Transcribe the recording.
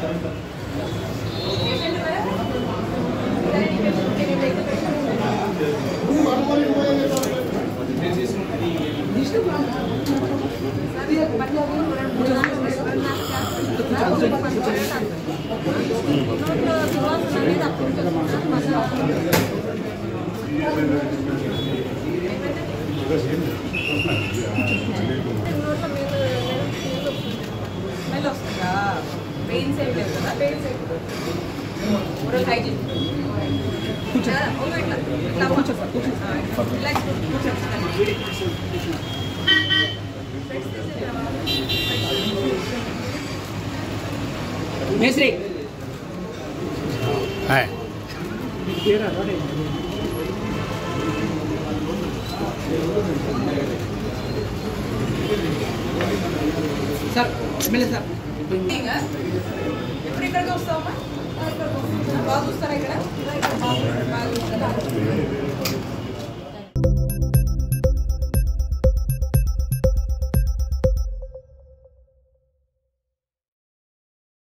pen से oral hygiene मेसरी hi sir मिले सर ఇప్పుడు ఇక్కడికి వస్తామా బాగా చూస్తారా ఇక్కడ బాగా చూస్తారా